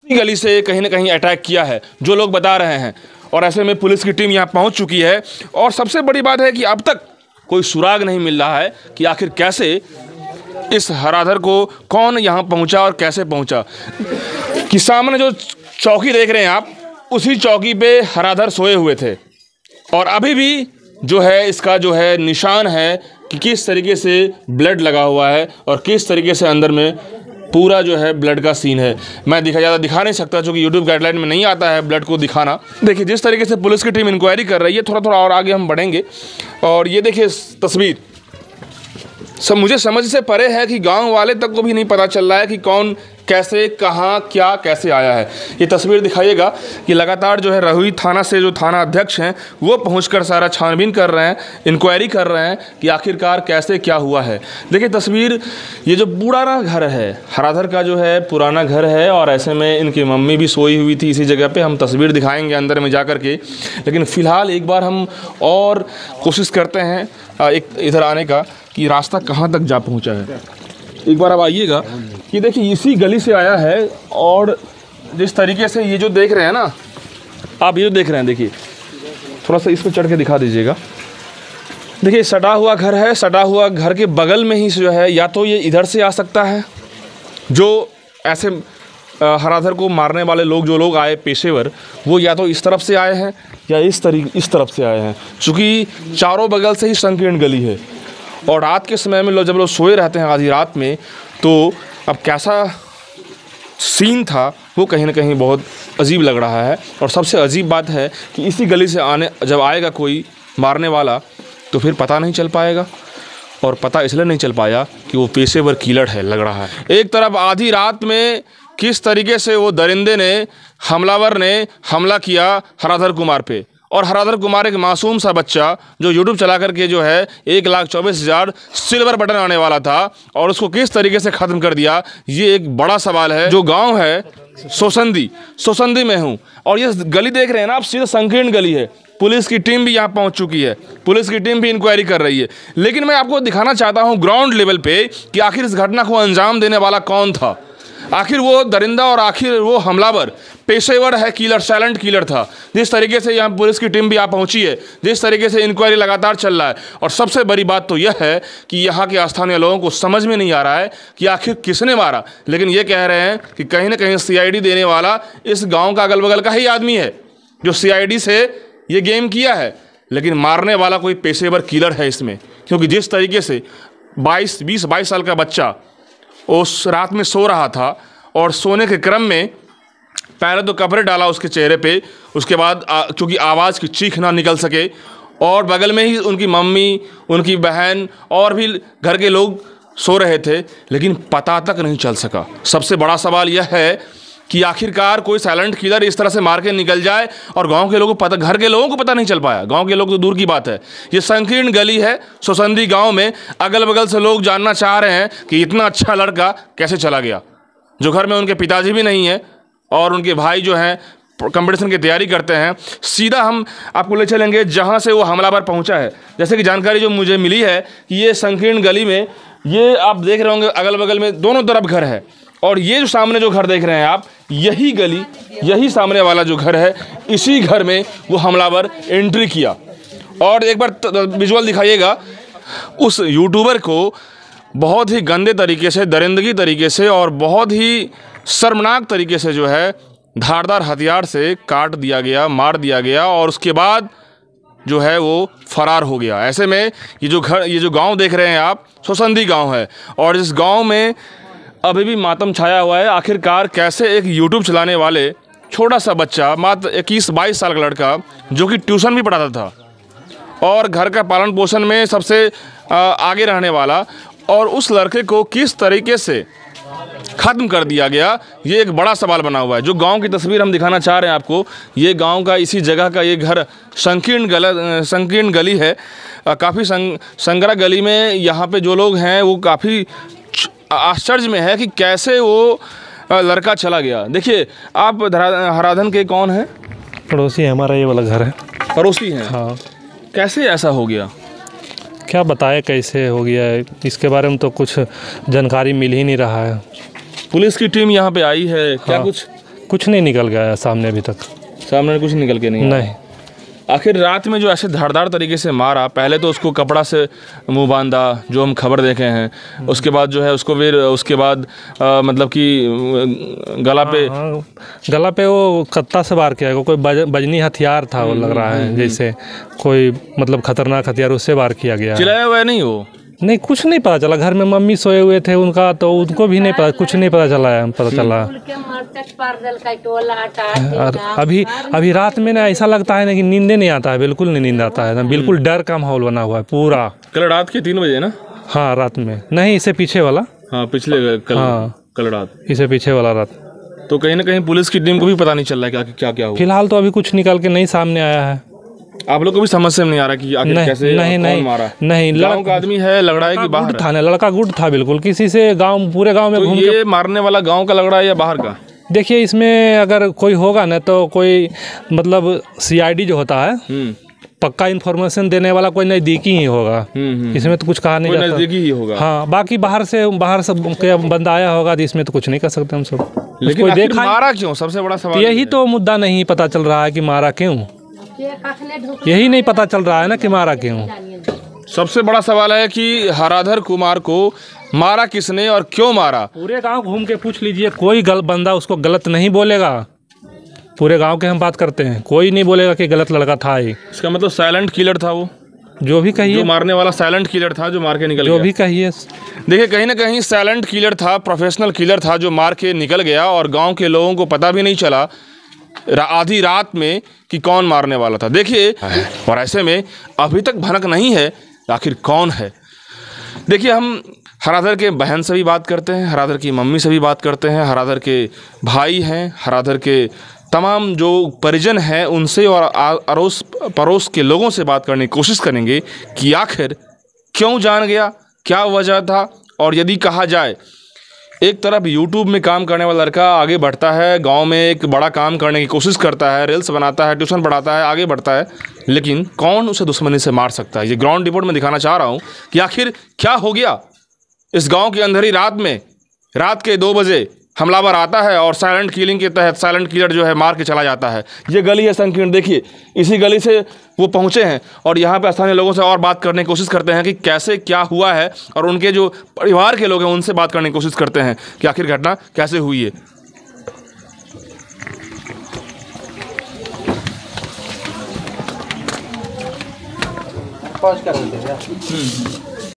गली से कहीं ना कहीं अटैक किया है, जो लोग बता रहे हैं। और ऐसे में पुलिस की टीम यहाँ पहुँच चुकी है और सबसे बड़ी बात है कि अब तक कोई सुराग नहीं मिल रहा है कि आखिर कैसे इस हराधर को कौन यहाँ पहुँचा और कैसे पहुँचा। कि सामने जो चौकी देख रहे हैं आप, उसी चौकी पे हराधर सोए हुए थे और अभी भी जो है इसका जो है निशान है कि किस तरीके से ब्लड लगा हुआ है और किस तरीके से अंदर में पूरा जो है ब्लड का सीन है। मैं ज़्यादा दिखा नहीं सकता क्योंकि यूट्यूब गाइडलाइन में नहीं आता है ब्लड को दिखाना। देखिए जिस तरीके से पुलिस की टीम इंक्वायरी कर रही है, थोड़ा थोड़ा और आगे हम बढ़ेंगे। और ये देखिए तस्वीर सब मुझे समझ से परे है कि गांव वाले तक को भी नहीं पता चल रहा है कि कौन कैसे कहाँ क्या कैसे आया है। ये तस्वीर दिखाइएगा कि लगातार जो है रहुई थाना से जो थाना अध्यक्ष हैं वो पहुंचकर सारा छानबीन कर रहे हैं, इंक्वायरी कर रहे हैं कि आखिरकार कैसे क्या हुआ है। देखिए तस्वीर, ये जो पुराना घर है हराधर का जो है पुराना घर है और ऐसे में इनकी मम्मी भी सोई हुई थी इसी जगह पे। हम तस्वीर दिखाएंगे अंदर में जा कर के, लेकिन फ़िलहाल एक बार हम और कोशिश करते हैं एक इधर आने का कि रास्ता कहाँ तक जा पहुँचा है। एक बार अब आइएगा कि देखिए इसी गली से आया है और जिस तरीके से ये जो देख रहे हैं ना आप, ये जो देख रहे हैं, देखिए थोड़ा सा इस पर चढ़ के दिखा दीजिएगा। देखिए सटा हुआ घर है, सटा हुआ घर के बगल में ही जो है या तो ये इधर से आ सकता है, जो ऐसे हराधर को मारने वाले लोग जो लोग आए पेशेवर, वो या तो इस तरफ से आए हैं या इस तरफ से आए हैं, चूँकि चारों बगल से ही संकीर्ण गली है। और रात के समय में जब लोग सोए रहते हैं आधी रात में, तो अब कैसा सीन था वो कहीं ना कहीं बहुत अजीब लग रहा है। और सबसे अजीब बात है कि इसी गली से जब आएगा कोई मारने वाला तो फिर पता नहीं चल पाएगा। और पता इसलिए नहीं चल पाया कि वो पेशेवर किलर है लग रहा है। एक तरफ आधी रात में किस तरीके से वो दरिंदे ने, हमलावर ने हमला किया हराधर कुमार पे, और हराधर कुमार एक मासूम सा बच्चा जो यूट्यूब चला करके जो है 1,24,000 सिल्वर बटन आने वाला था और उसको किस तरीके से ख़त्म कर दिया, ये एक बड़ा सवाल है। जो गांव है सोसंदी में हूँ और ये गली देख रहे हैं ना आप, सीधा संकीर्ण गली है। पुलिस की टीम भी यहाँ पहुँच चुकी है, पुलिस की टीम भी इंक्वायरी कर रही है। लेकिन मैं आपको दिखाना चाहता हूँ ग्राउंड लेवल पे कि आखिर इस घटना को अंजाम देने वाला कौन था। आखिर वो दरिंदा और आखिर वो हमलावर पेशेवर है, किलर, साइलेंट किलर था। जिस तरीके से यहाँ पुलिस की टीम भी यहाँ पहुँची है, जिस तरीके से इंक्वायरी लगातार चल रहा है। और सबसे बड़ी बात तो यह है कि यहाँ के स्थानीय लोगों को समझ में नहीं आ रहा है कि आखिर किसने मारा। लेकिन ये कह रहे हैं कि कहीं ना कहीं CID देने वाला इस गाँव का अगल बगल का ही आदमी है जो CID से ये गेम किया है। लेकिन मारने वाला कोई पेशेवर किलर है इसमें, क्योंकि जिस तरीके से 20-22 साल का बच्चा उस रात में सो रहा था और सोने के क्रम में पहले तो कपड़े डाला उसके चेहरे पे, उसके बाद चूँकि आवाज़ की चीख ना निकल सके, और बगल में ही उनकी मम्मी, उनकी बहन और भी घर के लोग सो रहे थे, लेकिन पता तक नहीं चल सका। सबसे बड़ा सवाल यह है कि आखिरकार कोई साइलेंट किलर इस तरह से मार के निकल जाए और गांव के लोगों को पता, घर के लोगों को पता नहीं चल पाया। गांव के लोग तो दूर की बात है, ये संकीर्ण गली है सोसंदी गांव में। अगल बगल से लोग जानना चाह रहे हैं कि इतना अच्छा लड़का कैसे चला गया, जो घर में उनके पिताजी भी नहीं है और उनके भाई जो हैं कंपटीशन की तैयारी करते हैं। सीधा हम आपको ले चलेंगे जहाँ से वो हमलावर पहुँचा है। जैसे कि जानकारी जो मुझे मिली है कि ये संकीर्ण गली में, ये आप देख रहे होंगे अगल बगल में दोनों तरफ घर है, और ये जो सामने जो घर देख रहे हैं आप, यही गली, यही सामने वाला जो घर है, इसी घर में वो हमलावर एंट्री किया। और एक बार विजुअल दिखाइएगा, उस यूट्यूबर को बहुत ही गंदे तरीके से, दरिंदगी तरीके से और बहुत ही शर्मनाक तरीके से जो है धारदार हथियार से काट दिया गया, मार दिया गया, और उसके बाद जो है वो फरार हो गया। ऐसे में ये जो गांव देख रहे हैं आप, सोसंदी गांव है, और इस गांव में अभी भी मातम छाया हुआ है। आखिरकार कैसे एक यूट्यूब चलाने वाले छोटा सा बच्चा, मात्र 21-22 साल का लड़का, जो कि ट्यूशन भी पढ़ाता था और घर का पालन पोषण में सबसे आगे रहने वाला, और उस लड़के को किस तरीके से ख़त्म कर दिया गया, ये एक बड़ा सवाल बना हुआ है। जो गांव की तस्वीर हम दिखाना चाह रहे हैं आपको, ये गांव का इसी जगह का ये घर संकीर्ण गली है। काफ़ी संगरा गली में यहाँ पे जो लोग हैं वो काफ़ी आश्चर्य में है कि कैसे वो लड़का चला गया। देखिए आप हराधन के कौन हैं? पड़ोसी है, हमारा ये वाला घर है। पड़ोसी हैं? हाँ। कैसे ऐसा हो गया? क्या बताए कैसे हो गया है, इसके बारे में तो कुछ जानकारी मिल ही नहीं रहा है। पुलिस की टीम यहाँ पे आई है, क्या हाँ। कुछ कुछ नहीं निकल गया है सामने अभी तक। सामने कुछ निकल के नहीं आया। नहीं। आखिर रात में जो ऐसे धारदार तरीके से मारा, पहले तो उसको कपड़ा से मुंह बांधा, जो हम खबर देखे हैं, उसके बाद जो है उसको फिर उसके बाद मतलब कि गला पे वो कत्ता से वार किया, कोई बजनी हथियार था वो, लग रहा है जैसे कोई मतलब खतरनाक हथियार, उससे वार किया गया। चिल्लाया हुआ नहीं वो? नहीं, कुछ नहीं पता चला। घर में मम्मी सोए हुए थे उनका, तो उनको भी नहीं पता, कुछ नहीं पता चला। अभी रात में ना ऐसा लगता है ना कि नींदे नहीं आता है, बिल्कुल नहीं नींद आता है ना, बिल्कुल डर का माहौल बना हुआ है पूरा। कल रात के 3 बजे ना? हाँ रात में नहीं, इससे पीछे वाला। हाँ पिछले कल रात, इससे पीछे वाला रात। तो कहीं ना कहीं पुलिस की टीम को भी पता नहीं चल रहा है क्या क्या हुआ। फिलहाल तो अभी कुछ निकल के नहीं सामने आया है। आप लोग को भी समझ से नहीं आ रहा कि आखिर कैसे कौन मारा? नहीं, गांव का आदमी है, लग रहा है कि बाहर था ना, लड़का गुट था बिल्कुल, किसी से पूरे गांव में घूम ये मारने वाला गांव का लग रहा है या बाहर का? देखिए, इसमें अगर कोई होगा ना तो कोई मतलब CID जो होता है, पक्का इन्फॉर्मेशन देने वाला कोई नज़दीकी ही होगा। इसमें तो कुछ कहा नहीं जाता, नज़दीकी ही होगा। हाँ, बाकी बाहर से बंदा आया होगा तो इसमें तो कुछ नहीं कर सकते हम सब। लेकिन देखा मारा क्यों, सबसे बड़ा सवाल यही तो मुद्दा नहीं पता चल रहा है कि मारा क्यों, यही नहीं पता चल रहा है ना कि मारा क्यों। सबसे बड़ा सवाल है कि हराधर कुमार को मारा किसने और क्यों मारा? पूरे गांव घूम के पूछ लीजिए, कोई बंदा उसको गलत नहीं बोलेगा। पूरे गांव के हम बात करते हैं, कोई नहीं बोलेगा कि गलत लड़का था ये। इसका मतलब साइलेंट किलर था वो, जो भी कहिए, जो मारने वाला साइलेंट किलर था जो मार के निकल गया। जो भी कहिए, देखिए कहीं ना कहीं साइलेंट किलर था, प्रोफेशनल किलर था जो मार के निकल गया और गाँव के लोगों को पता भी नहीं चला आधी रात में कि कौन मारने वाला था। देखिए, और ऐसे में अभी तक भनक नहीं है आखिर कौन है। देखिए, हम हराधर के बहन से भी बात करते हैं, हराधर की मम्मी से भी बात करते हैं, हराधर के भाई हैं, हराधर के तमाम जो परिजन हैं उनसे और अड़ोस पड़ोस के लोगों से बात करने की कोशिश करेंगे कि आखिर क्यों जान गया, क्या वजह था। और यदि कहा जाए, एक तरफ यूट्यूब में काम करने वाला लड़का आगे बढ़ता है, गांव में एक बड़ा काम करने की कोशिश करता है, रील्स बनाता है, ट्यूशन पढ़ाता है, आगे बढ़ता है, लेकिन कौन उसे दुश्मनी से मार सकता है। ये ग्राउंड रिपोर्ट में दिखाना चाह रहा हूँ कि आखिर क्या हो गया इस गांव की अंधेरी रात में। रात के 2 बजे हमलावर आता है और साइलेंट किलिंग के तहत साइलेंट किलर जो है मार के चला जाता है। ये गली है संकीर्ण, देखिए इसी गली से वो पहुंचे हैं और यहाँ पे स्थानीय लोगों से और बात करने की कोशिश करते हैं कि कैसे क्या हुआ है, और उनके जो परिवार के लोग हैं उनसे बात करने की कोशिश करते हैं कि आखिर घटना कैसे हुई है। पहुंच कर